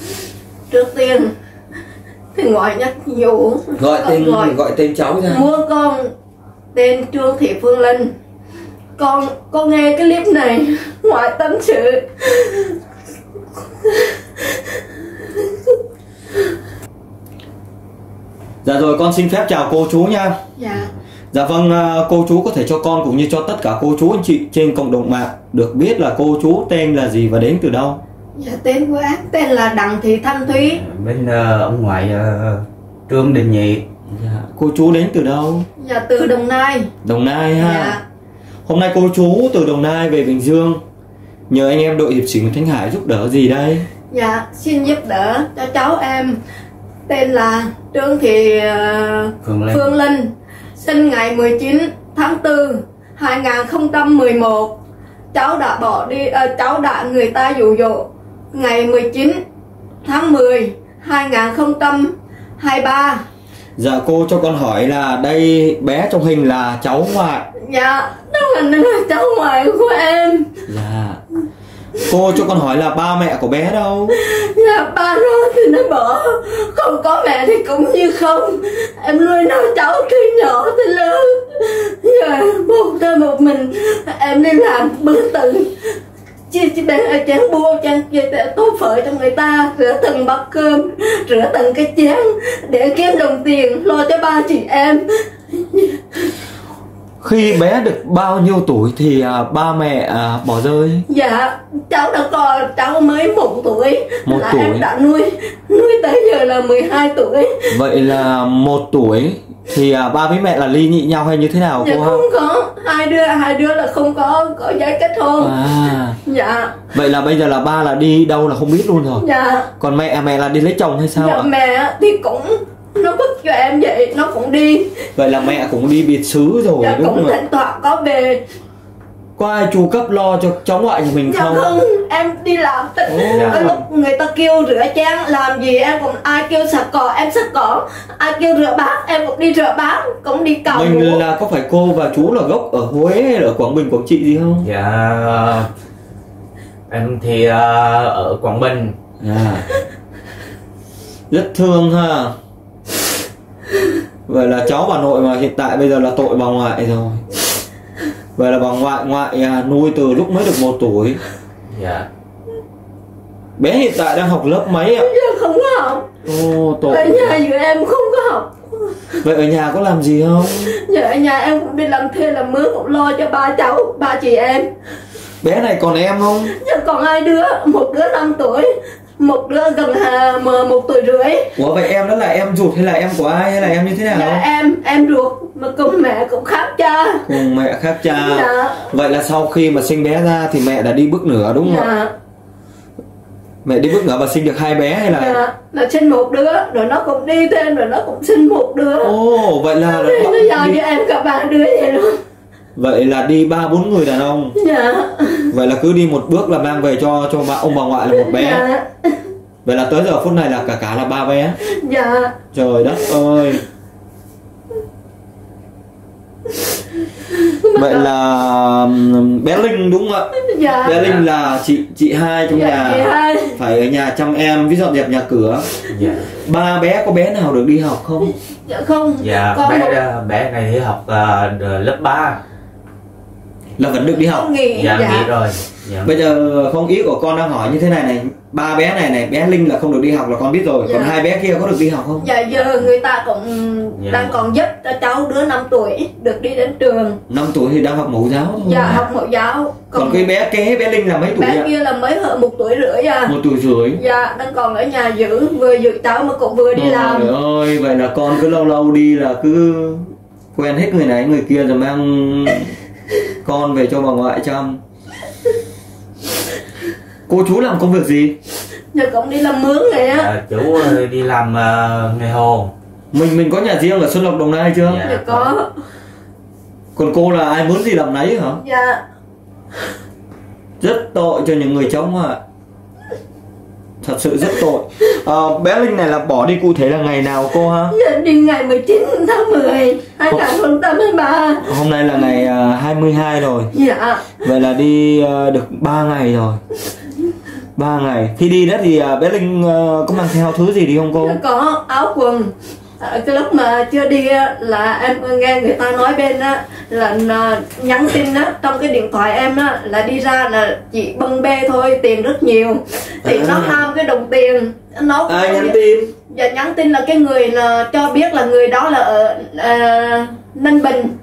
Trước tiên thì gọi nhắc nhủ, gọi tên cháu ra. mua con tên Trương Thị Phương Linh. Con nghe cái clip này ngoại tâm sự. Dạ rồi, con xin phép chào cô chú nha. Dạ. Dạ vâng, cô chú có thể cho con cũng như cho tất cả cô chú anh chị trên cộng đồng mạng được biết là cô chú tên là gì và đến từ đâu? Dạ, tên của em tên là Đặng Thị Thanh Thúy. Bên ông ngoại Trương Đình Nhị. Dạ. Cô chú đến từ đâu? Dạ, từ Đồng Nai. Đồng Nai ha. Dạ. Hôm nay cô chú từ Đồng Nai về Bình Dương, nhờ anh em đội hiệp sĩ Nguyễn Thanh Hải giúp đỡ gì đây? Dạ, xin giúp đỡ cho cháu em tên là Trương Thị Phương Linh, sinh ngày 19 tháng 4 2011. Cháu đã bỏ đi, cháu đã người ta dụ dỗ ngày 19 tháng 10 2023. Dạ, cô cho con hỏi là đây bé trong hình là cháu ngoại. Dạ, đó là cháu ngoại của em. Dạ. Cô cho con hỏi là ba mẹ của bé đâu? Dạ, ba nó thì nó bỏ, không có mẹ thì cũng như không. Em nuôi nó cháu từ nhỏ tới lớn. Giờ một mình em đi làm bữa từng chỉ để chén bua chén tô phở cho người ta, rửa từng bát cơm, rửa từng cái chén để kiếm đồng tiền lo cho ba chị em. Khi bé được bao nhiêu tuổi thì ba mẹ bỏ rơi? Dạ, cháu đã có, cháu mới 1 tuổi. 1 là tuổi. Em đã nuôi tới giờ là 12 tuổi. Vậy là 1 tuổi thì ba với mẹ là ly nhị nhau hay như thế nào Dạ, cô? không có, hai đứa là không có giấy kết hôn. Dạ. Vậy là bây giờ là ba là đi đâu là không biết luôn rồi. Dạ. Còn mẹ là đi lấy chồng hay sao Dạ, ạ? mẹ thì cũng nó bức cho em vậy, nó cũng đi. Vậy là mẹ cũng đi biệt xứ rồi. Dạ, đúng cũng không ạ? thỉnh thoảng có về. Có ai chu cấp lo cho cháu ngoại nhà mình Dạ không? không, em đi làm lúc người ta kêu rửa chén làm gì em cũng, ai kêu sạch cỏ em sạch cỏ, ai kêu rửa bát em cũng đi rửa bát, cũng đi cào Mình mũ. là có phải cô và chú là gốc ở Huế hay là ở Quảng Bình, Quảng Trị gì không? Dạ, em thì ở Quảng Bình. Rất thương ha. Vậy là cháu bà nội mà hiện tại bây giờ là tội bà ngoại rồi. Vậy là bà ngoại nuôi từ lúc mới được 1 tuổi. Dạ. Bé hiện tại đang học lớp mấy ạ? Dạ, không có học. Tội. Ở nhà giữa em không có học. Vậy ở nhà có làm gì không? Dạ, ở nhà em cũng đi làm thuê làm mướn, cũng lo cho ba cháu, ba chị em. Bé này còn em không? Dạ, còn 2 đứa, một đứa 5 tuổi, một đứa gần 1 tuổi rưỡi. Ủa vậy em đó là em ruột hay là em của ai hay là em như thế nào? Dạ, em ruột mà cùng mẹ cũng khác cha. Cùng mẹ khác cha. Dạ. Vậy là sau khi mà sinh bé ra thì mẹ đã đi bước nửa đúng không ạ? Dạ. Mẹ đi bước nửa và sinh được 2 bé hay là? Dạ, là sinh 1 đứa, rồi nó cũng đi thêm, rồi nó cũng sinh 1 đứa. Vậy là nó giao cho em cả 3 đứa vậy luôn. Vậy là đi 3-4 người đàn ông. Dạ. Vậy là cứ đi một bước là mang về cho ông bà ngoại là 1 bé. Dạ. Vậy là tới giờ phút này là cả là 3 bé. Dạ. Trời đất ơi. Vậy là bé Linh đúng không ạ? Dạ. Bé Linh là chị hai trong nhà. Chị hai. Phải ở nhà chăm em, ví dọn dẹp nhà cửa. Dạ. 3 bé có bé nào được đi học không? Dạ không. Dạ, bé này thì học lớp 3. Là vẫn được đi học. Nghỉ. Dạ, nghỉ rồi. Dạ. Bây giờ không, ý của con đang hỏi như thế này, 3 bé này bé Linh là không được đi học là con biết rồi. Còn 2 bé kia có được đi học không? Dạ, giờ người ta cũng đang còn giúp cho cháu đứa 5 tuổi được đi đến trường. 5 tuổi thì đang học mẫu giáo thôi. Dạ, học mẫu giáo. Còn cái bé kế bé Linh là mấy tuổi Bé ạ? kia là mới ở 1 tuổi rưỡi à. 1 tuổi rưỡi. Dạ, đang còn ở nhà vừa giữ cháu mà cũng vừa đi làm. Trời ơi, vậy là con cứ lâu đi là cứ quen hết người này người kia rồi mang con về cho bà ngoại chăm. Cô chú làm công việc gì? Giờ cũng đi làm mướn vậy á. Chú đi làm nghề hồ. Mình có nhà riêng ở Xuân Lộc Đồng Nai chưa? Dạ có. Còn cô là ai muốn gì làm nấy hả? Dạ. Rất tội cho những người chồng ạ. Thật sự rất tội. Bé Linh này là bỏ đi cụ thể là ngày nào cô ha? Dạ, đi ngày 19 tháng 10 2023. Hôm nay là ngày 22 rồi. Dạ. Vậy là đi được 3 ngày rồi. 3 ngày. Khi đi đó thì bé Linh có mang theo thứ gì đi không cô? Có áo quần. Cái lúc mà chưa đi là em nghe người ta nói bên á là nhắn tin á trong cái điện thoại em á là đi ra là chỉ bưng bê thôi, tiền rất nhiều. Thì nó ham cái đồng tiền. Nó ai nhắn tin? Dạ nhắn tin là cái người là cho biết là người đó là ở Ninh Bình.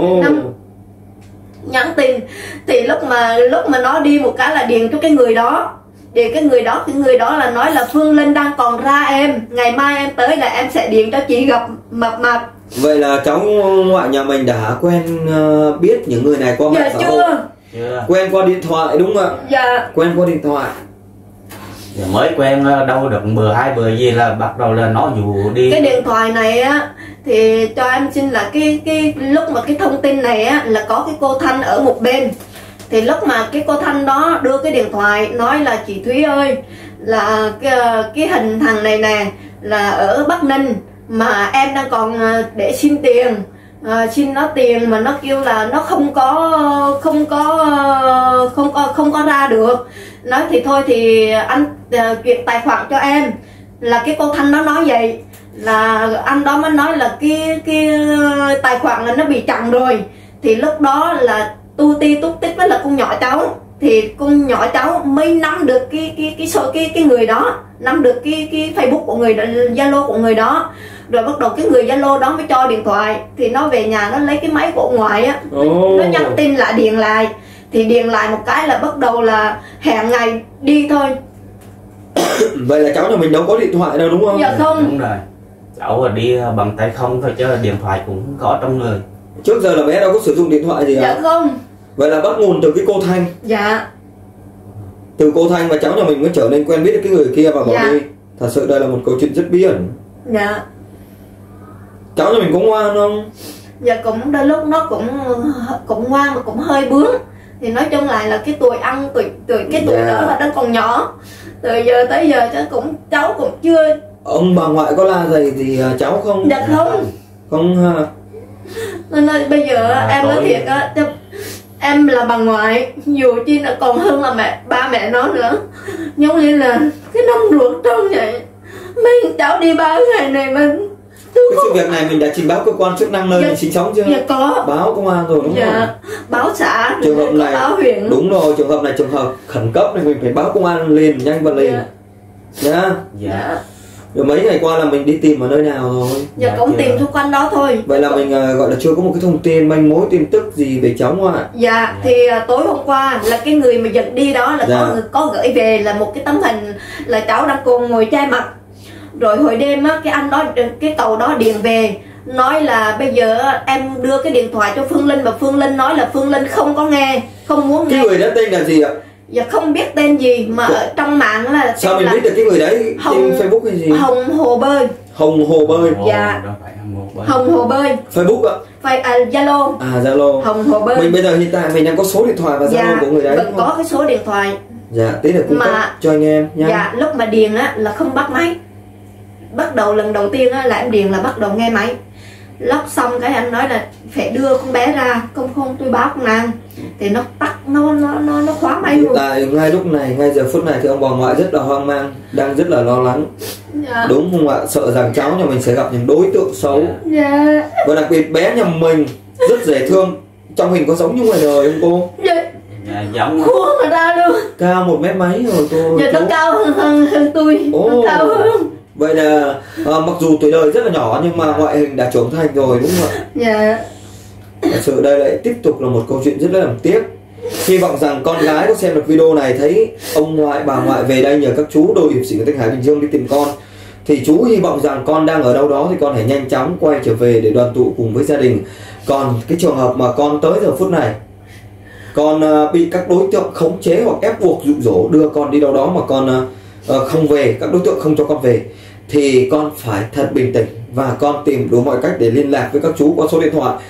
Nhắn tin thì lúc mà nó đi một cái là điền cho cái người đó, thì cái người đó là nói là Phương Linh đang còn ra em, ngày mai em tới là em sẽ điện cho chị gặp mập mạp. Vậy là cháu ngoại nhà mình đã quen biết những người này qua mạng xã hội? Chưa. Quen qua điện thoại đúng không ạ? Dạ. Quen qua điện thoại. Giờ mới quen đâu được bữa 2 bữa gì là bắt đầu là nó dụ đi. Cái điện thoại này á thì cho em xin là cái lúc mà cái thông tin này á là có cái cô Thanh ở một bên. Thì lúc mà cái cô Thanh đó đưa cái điện thoại nói là chị Thúy ơi, là cái hình thằng này nè là ở Bắc Ninh mà em đang còn để xin tiền, xin nó tiền mà nó kêu là nó không có ra được. Nói thì thôi thì anh chuyển tài khoản cho em. Là cái cô Thanh nó nói vậy, là anh đó mới nói là cái tài khoản là nó bị chặn rồi. Thì lúc đó là tu ti túc tích với là con nhỏ cháu, thì con nhỏ cháu mới nắm được cái người đó, nắm được cái Facebook của người đó, Zalo của người đó. Rồi bắt đầu cái người Zalo đó mới cho điện thoại, thì nó về nhà nó lấy cái máy của ngoài á, nó nhắn tin lại điền lại. Thì điền lại một cái là bắt đầu là hẹn ngày đi thôi. Vậy là cháu nhà mình đâu có điện thoại đâu đúng không? Dạ không. Đúng rồi, cháu đi bằng tay không thôi chứ điện thoại cũng có trong người. Trước giờ là bé đâu có sử dụng điện thoại gì hả? Dạ không. Vậy là bắt nguồn từ cái cô Thanh. Dạ. Từ cô Thanh mà cháu nhà mình mới trở nên quen biết được cái người kia và bỏ đi. Thật sự đây là một câu chuyện rất bí ẩn. Dạ. Cháu nhà mình có ngoan không? Dạ cũng đôi lúc nó cũng ngoan mà cũng hơi bướng. Thì nói chung lại là cái tuổi ăn cái tuổi đó là đang còn nhỏ. Từ giờ tới giờ cháu cũng chưa. Ông bà ngoại có la gì thì cháu không? Dạ không. Không ha. Nên bây giờ em nói thiệt á, em là bà ngoại, dù chi là còn hơn là ba mẹ nó nữa. Giống như là cái nông ruột trong vậy. Mấy cháu đi 3 ngày này mình cái sự việc này mình đã trình báo cơ quan chức năng nơi mình sinh sống chưa? Dạ có. Báo công an rồi đúng không? Dạ. Báo xã, trường hợp này báo huyện. Đúng rồi, trường hợp này trường hợp khẩn cấp nên mình phải báo công an liền, nhanh và liền. Nhá. Dạ. Rồi mấy ngày qua là mình đi tìm ở nơi nào rồi? Dạ cũng tìm xung quanh đó thôi. Vậy là mình gọi là chưa có một cái thông tin manh mối tin tức gì về cháu ngoại. Dạ thì tối hôm qua là cái người mà dẫn đi đó là có gửi về là một cái tấm hình là cháu đang cùng ngồi chai mặt. Rồi hồi đêm á cái anh đó, cái cậu đó điện về nói là bây giờ em đưa cái điện thoại cho Phương Linh và Phương Linh nói là Phương Linh không có nghe, không muốn nghe. Cái người đó tên là gì ạ? Dạ không biết tên gì mà ở trong mạng là sao mình biết được cái người đấy? Trên Facebook hay gì? Hồng Hồ Bơi. Hồng Hồ Bơi. Dạ. Hồng Hồ Bơi. Facebook ạ? Zalo. Zalo. Hồng Hồ Bơi. Mình bây giờ hiện tại mình đang có số điện thoại và Zalo của người đấy. Vẫn có cái số điện thoại. Dạ, tí là cung cấp cho anh em nha. Dạ, lúc mà điền á là không bắt máy. Bắt đầu lần đầu tiên á là em điền là bắt đầu nghe máy. Lóc xong cái anh nói là phải đưa con bé ra, không tôi báo con nàng. Thì nó tắt, nó khóa máy luôn. Tại ngay lúc này, ngay giờ phút này thì ông bà ngoại rất là hoang mang, đang rất là lo lắng. Dạ. Đúng không ạ? Sợ rằng cháu nhà mình sẽ gặp những đối tượng xấu. Dạ. Và đặc biệt bé nhà mình rất dễ thương. Trong hình có giống như ngoài đời không cô? Dạ. Dạ, giống khuôn mà ra luôn. Cao 1 mét mấy rồi cô? Dạ nó cao hơn tôi. Nó cao hơn. Vậy là mặc dù tuổi đời rất là nhỏ nhưng mà ngoại hình đã trưởng thành rồi đúng không ạ? Dạ. Thật sự đây lại tiếp tục là một câu chuyện rất là đáng tiếc. Hy vọng rằng con gái có xem được video này thấy ông ngoại bà ngoại về đây nhờ các chú đội hiệp sĩ của Thanh Hải Bình Dương đi tìm con, thì chú hy vọng rằng con đang ở đâu đó thì con hãy nhanh chóng quay trở về để đoàn tụ cùng với gia đình. Còn cái trường hợp mà con tới giờ phút này con bị các đối tượng khống chế hoặc ép buộc dụ dỗ đưa con đi đâu đó mà con không về, các đối tượng không cho con về, thì con phải thật bình tĩnh và con tìm đủ mọi cách để liên lạc với các chú qua số điện thoại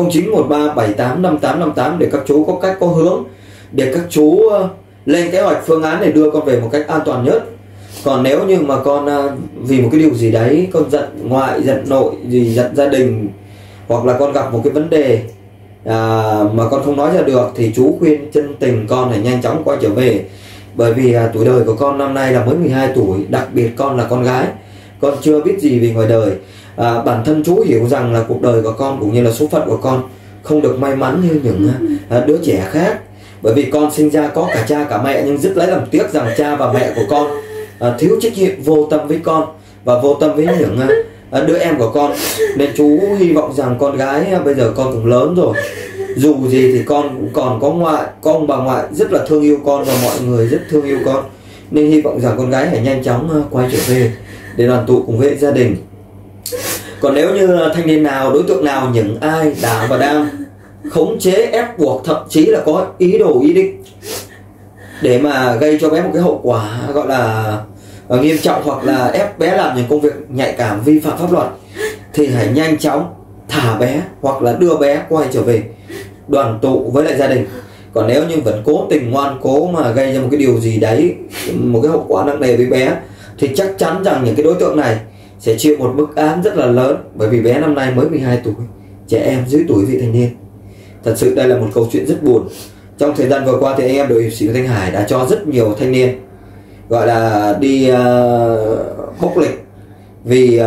0913785858 để các chú có cách có hướng để các chú lên kế hoạch phương án để đưa con về một cách an toàn nhất. Còn nếu như mà con vì một cái điều gì đấy con giận ngoại, giận nội, giận gia đình, hoặc là con gặp một cái vấn đề mà con không nói ra được, thì chú khuyên chân tình con hãy nhanh chóng quay trở về Bởi vì tuổi đời của con năm nay là mới 12 tuổi, đặc biệt con là con gái, con chưa biết gì về ngoài đời. Bản thân chú hiểu rằng là cuộc đời của con cũng như là số phận của con không được may mắn như những đứa trẻ khác. Bởi vì con sinh ra có cả cha cả mẹ, nhưng rất lấy làm tiếc rằng cha và mẹ của con thiếu trách nhiệm, vô tâm với con và vô tâm với những đứa em của con. Nên chú hy vọng rằng con gái bây giờ con cũng lớn rồi, dù gì thì con cũng còn có ngoại, có ông bà ngoại rất là thương yêu con và mọi người rất thương yêu con. Nên hy vọng rằng con gái hãy nhanh chóng quay trở về để đoàn tụ cùng với gia đình. Còn nếu như thanh niên nào, đối tượng nào, những ai đã và đang khống chế, ép buộc, thậm chí là có ý đồ, ý định để mà gây cho bé một cái hậu quả gọi là nghiêm trọng, hoặc là ép bé làm những công việc nhạy cảm, vi phạm pháp luật, thì hãy nhanh chóng thả bé hoặc là đưa bé quay trở về đoàn tụ với lại gia đình. Còn nếu như vẫn cố tình ngoan cố mà gây ra một cái điều gì đấy, một cái hậu quả nặng nề với bé, thì chắc chắn rằng những cái đối tượng này sẽ chịu một mức án rất là lớn. Bởi vì bé năm nay mới 12 tuổi, trẻ em dưới tuổi vị thành niên. Thật sự đây là một câu chuyện rất buồn. Trong thời gian vừa qua thì anh em đội hiệp sĩ Thanh Hải đã cho rất nhiều thanh niên gọi là đi bốc lịch vì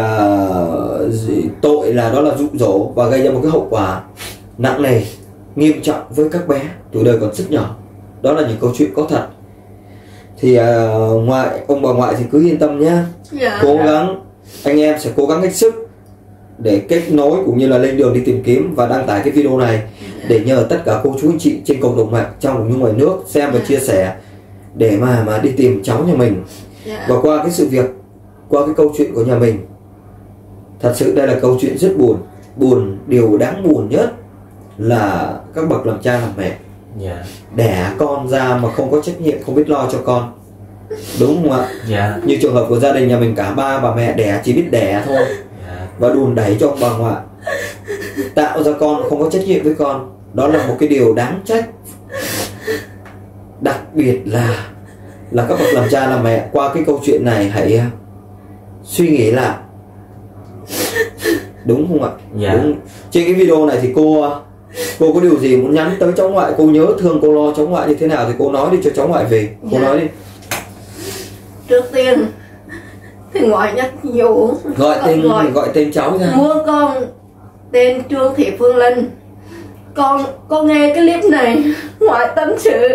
tội là đó là dụ dỗ và gây ra một cái hậu quả nặng nề, nghiêm trọng với các bé tuổi đời còn rất nhỏ. Đó là những câu chuyện có thật. Thì ông bà ngoại thì cứ yên tâm nhá. Cố gắng, anh em sẽ cố gắng hết sức để kết nối cũng như là lên đường đi tìm kiếm và đăng tải cái video này để nhờ tất cả cô chú anh chị trên cộng đồng mạng trong cũng như ngoài nước xem và chia sẻ để mà đi tìm cháu nhà mình. Và qua cái sự việc, qua cái câu chuyện của nhà mình, thật sự đây là câu chuyện rất buồn. Điều đáng buồn nhất là các bậc làm cha làm mẹ đẻ con ra mà không có trách nhiệm, không biết lo cho con, đúng không ạ? Như trường hợp của gia đình nhà mình, cả ba bà mẹ đẻ chỉ biết đẻ thôi và đùn đẩy cho ông bà ngoại, tạo ra con không có trách nhiệm với con. Đó là một cái điều đáng trách. Đặc biệt là các bậc làm cha làm mẹ, qua cái câu chuyện này hãy suy nghĩ lại, đúng không ạ? Đúng. Trên cái video này thì cô có điều gì muốn nhắn tới cháu ngoại, cô nhớ thương, cô lo cháu ngoại như thế nào thì cô nói đi cho cháu ngoại về. Cô nói đi. Trước tiên thì ngoại nhắc nhủ, gọi tên cháu ra. Mua con tên Trương Thị Phương Linh. Con nghe cái clip này, ngoại tâm sự.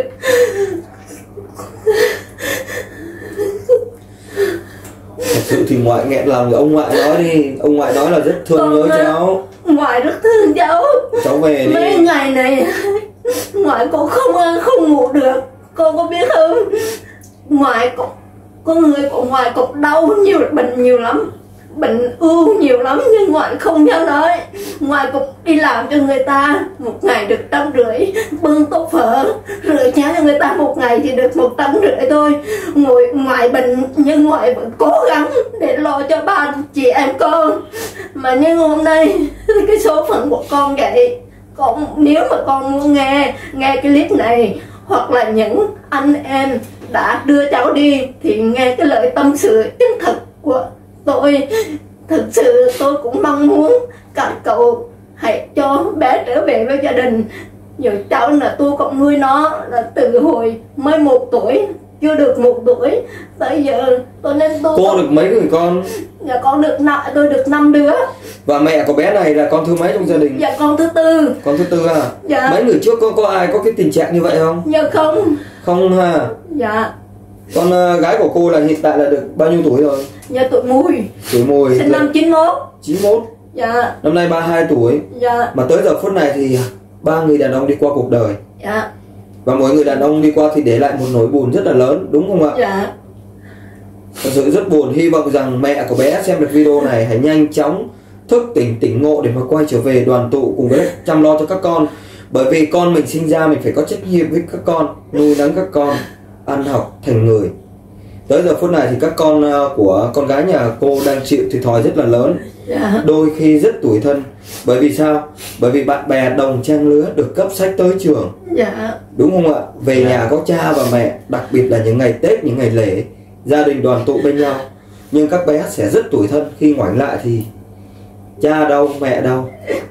Thật sự thì ngoại nghẹn lòng, ông ngoại nói đi. Ông ngoại nói là rất thương nhớ cháu. Ngoại rất thương cháu. Cháu về đi. Mấy ngày này ngoại cũng không ăn không ngủ được, cô có biết không? Ngoại có người của ngoại cũng đau nhiều, bệnh nhiều lắm, bệnh ưu nhiều lắm, nhưng ngoại không dám nói. Ngoại cũng đi làm cho người ta, một ngày được 150, bưng tô phở rửa chén cho người ta một ngày thì được 150 thôi. Ngoại bệnh nhưng ngoại vẫn cố gắng để lo cho ba chị em con. Mà nhưng hôm nay cái số phận của con vậy. Nếu mà con muốn nghe cái clip này, hoặc là những anh em đã đưa cháu đi, thì nghe cái lời tâm sự chân thật của tôi. Thực sự tôi cũng mong muốn các cậu hãy cho bé trở về với gia đình. Giờ cháu là tôi cũng nuôi nó là từ hồi mới 1 tuổi, chưa được 1 tuổi tới giờ. Tôi nên tôi cô được mấy người con? Dạ tôi được 5 đứa. Và mẹ của bé này là con thứ mấy trong gia đình? Dạ con thứ 4. Con thứ 4 à? Dạ. Mấy người trước có ai có cái tình trạng như vậy không? Dạ không. Không ha? Dạ. Con gái của cô là hiện tại là được bao nhiêu tuổi rồi? Dạ tuổi Mùi. Tuổi Mùi. Sinh năm 91. 91. Dạ. Năm nay 32 tuổi. Dạ. Mà tới giờ phút này thì 3 người đàn ông đi qua cuộc đời. Dạ. Và mỗi người đàn ông đi qua thì để lại một nỗi buồn rất là lớn, đúng không ạ? Dạ. Thật sự rất buồn. Hy vọng rằng mẹ của bé xem được video này hãy nhanh chóng thức tỉnh ngộ để mà quay trở về đoàn tụ cùng với chăm lo cho các con. Bởi vì con mình sinh ra mình phải có trách nhiệm với các con, nuôi nấng các con ăn học thành người. Tới giờ phút này thì các con của con gái nhà cô đang chịu thiệt thòi rất là lớn. Đôi khi rất tủi thân. Bởi vì sao? Bởi vì bạn bè đồng trang lứa được cấp sách tới trường. Đúng không ạ? Về nhà có cha và mẹ, đặc biệt là những ngày Tết, những ngày lễ, gia đình đoàn tụ bên nhau. Nhưng các bé sẽ rất tủi thân khi ngoảnh lại thì cha đâu, mẹ đâu.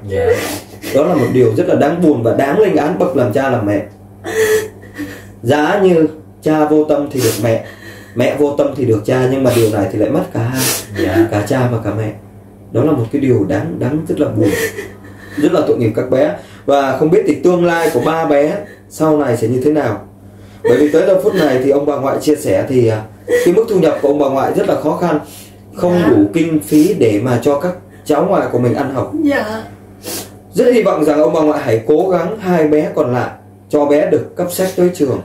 Đó là một điều rất là đáng buồn và đáng lên án bậc làm cha làm mẹ. Giá như cha vô tâm thì được mẹ, mẹ vô tâm thì được cha, nhưng mà điều này thì lại mất cả hai, cả cha và cả mẹ. Đó là một cái điều đáng rất là buồn, rất là tội nghiệp các bé. Và không biết thì tương lai của ba bé sau này sẽ như thế nào. Bởi vì tới giờ phút này thì ông bà ngoại chia sẻ thì cái mức thu nhập của ông bà ngoại rất là khó khăn, không đủ kinh phí để mà cho các cháu ngoại của mình ăn học. Rất hy vọng rằng ông bà ngoại hãy cố gắng hai bé còn lại cho bé được cấp sách tới trường.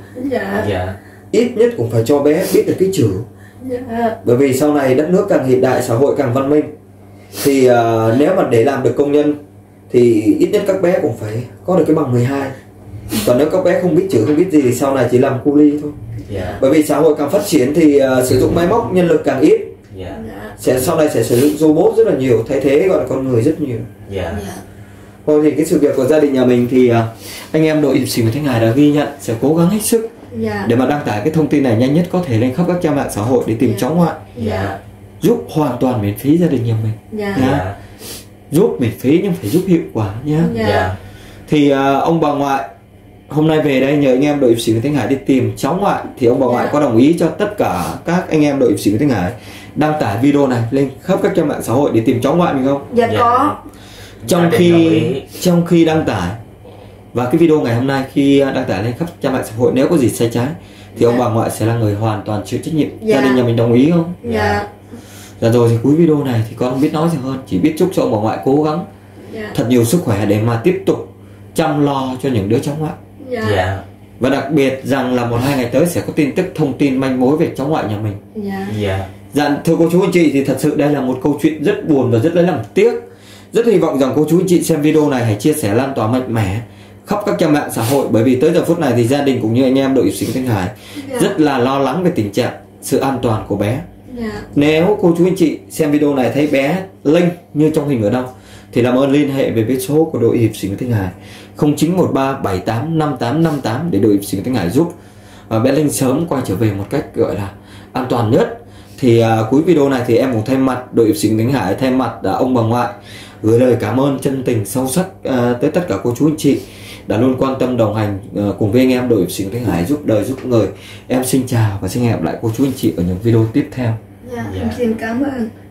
Ít nhất cũng phải cho bé biết được cái chữ. Bởi vì sau này đất nước càng hiện đại, xã hội càng văn minh, thì nếu mà để làm được công nhân thì ít nhất các bé cũng phải có được cái bằng 12. Còn nếu các bé không biết chữ, không biết gì thì sau này chỉ làm cu li thôi. Bởi vì xã hội càng phát triển thì sử dụng máy móc, nhân lực càng ít. Sau này sẽ sử dụng robot rất là nhiều, thay thế gọi là con người rất nhiều. Thôi thì cái sự việc của gia đình nhà mình thì anh em đội Hiệp Sĩ Nguyễn Thanh Hải đã ghi nhận, sẽ cố gắng hết sức để mà đăng tải cái thông tin này nhanh nhất có thể lên khắp các trang mạng xã hội để tìm cháu ngoại, giúp hoàn toàn miễn phí gia đình nhà mình. Giúp miễn phí nhưng phải giúp hiệu quả nhé. Thì ông bà ngoại hôm nay về đây nhờ anh em đội Hiệp Sĩ Nguyễn Thanh Hải đi tìm cháu ngoại, thì ông bà ngoại có đồng ý cho tất cả các anh em đội Hiệp Sĩ Nguyễn Thanh Hải đăng tải video này lên khắp các trang mạng xã hội để tìm cháu ngoại mình không? Có. Trong khi đăng tải và cái video ngày hôm nay khi đăng tải lên khắp trang mạng xã hội, nếu có gì sai trái thì ông bà ngoại sẽ là người hoàn toàn chịu trách nhiệm. Gia đình nhà mình đồng ý không? Dạ rồi, thì cuối video này thì con không biết nói gì hơn, chỉ biết chúc cho ông bà ngoại cố gắng thật nhiều sức khỏe để mà tiếp tục chăm lo cho những đứa cháu ngoại. Và đặc biệt rằng là 1-2 ngày tới sẽ có tin tức thông tin manh mối về cháu ngoại nhà mình. Dạ thưa cô chú anh chị, thì thật sự đây là một câu chuyện rất buồn và rất lấy làm tiếc. Rất hy vọng rằng cô chú anh chị xem video này hãy chia sẻ lan tỏa mạnh mẽ khắp các trang mạng xã hội, bởi vì tới giờ phút này thì gia đình cũng như anh em đội Hiệp Sĩ Nguyễn Thanh Hải rất là lo lắng về tình trạng sự an toàn của bé. Nếu cô chú anh chị xem video này thấy bé Linh như trong hình ở đâu thì làm ơn liên hệ về với số của đội Hiệp Sĩ Nguyễn Thanh Hải 0913785858 để đội Hiệp Sĩ Nguyễn Thanh Hải giúp bé Linh sớm quay trở về một cách gọi là an toàn nhất. Thì cuối video này thì em cũng thay mặt đội Hiệp Sĩ Nguyễn Thanh Hải, thay mặt ông bà ngoại gửi lời cảm ơn chân tình sâu sắc tới tất cả cô chú anh chị đã luôn quan tâm đồng hành cùng với anh em đội Hiệp Sĩ Nguyễn Thanh Hải giúp đời giúp người. Em xin chào và xin hẹn gặp lại cô chú anh chị ở những video tiếp theo. Em xin cảm ơn.